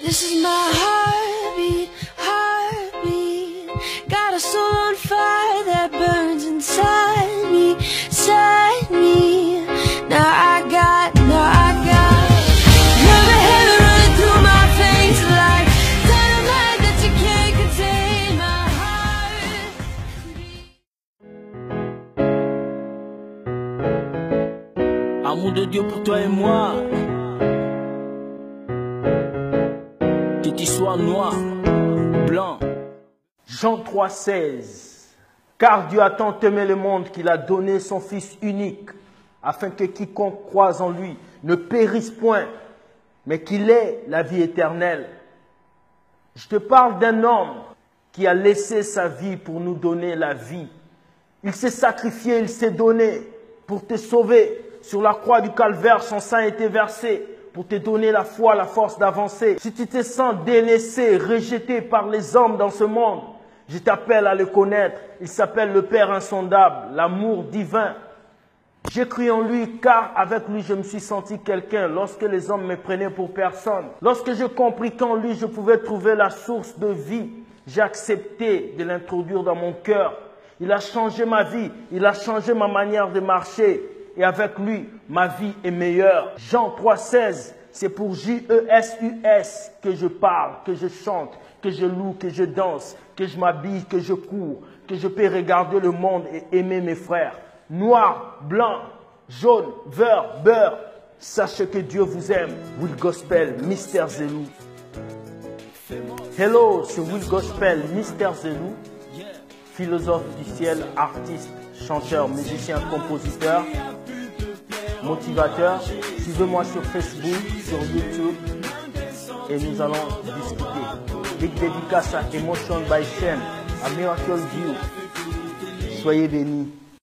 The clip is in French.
This is my heartbeat, heartbeat. Got a soul on fire that burns inside me, inside me. Now I got love and heaven running through my veins like dynamite that you can't contain. My heart. Amour de Dieu pour toi et moi. Que tu sois noir, blanc. Jean 3,16. Car Dieu a tant aimé le monde qu'il a donné son Fils unique, afin que quiconque croise en lui ne périsse point, mais qu'il ait la vie éternelle. Je te parle d'un homme qui a laissé sa vie pour nous donner la vie. Il s'est sacrifié, il s'est donné pour te sauver. Sur la croix du calvaire, son sang a été versé pour te donner la foi, la force d'avancer. Si tu te sens délaissé, rejeté par les hommes dans ce monde, je t'appelle à le connaître. Il s'appelle le Père insondable, l'amour divin. J'ai cru en lui car avec lui je me suis senti quelqu'un lorsque les hommes me prenaient pour personne. Lorsque j'ai compris qu'en lui je pouvais trouver la source de vie, j'ai accepté de l'introduire dans mon cœur. Il a changé ma vie, il a changé ma manière de marcher. Et avec lui, ma vie est meilleure. Jean 3,16, c'est pour J-E-S-U-S que je parle, que je chante, que je loue, que je danse, que je m'habille, que je cours, que je peux regarder le monde et aimer mes frères. Noir, blanc, jaune, vert, beurre. Sachez que Dieu vous aime. Will Gospel, Mister Zelou. Hello, c'est Will Gospel, Mister Zelou. Philosophe du ciel, artiste, chanteur, musicien, compositeur, motivateur. Suivez-moi sur Facebook, sur YouTube et nous allons discuter. Big dédicace à Emotion by Shen, à Miracle View. Soyez bénis.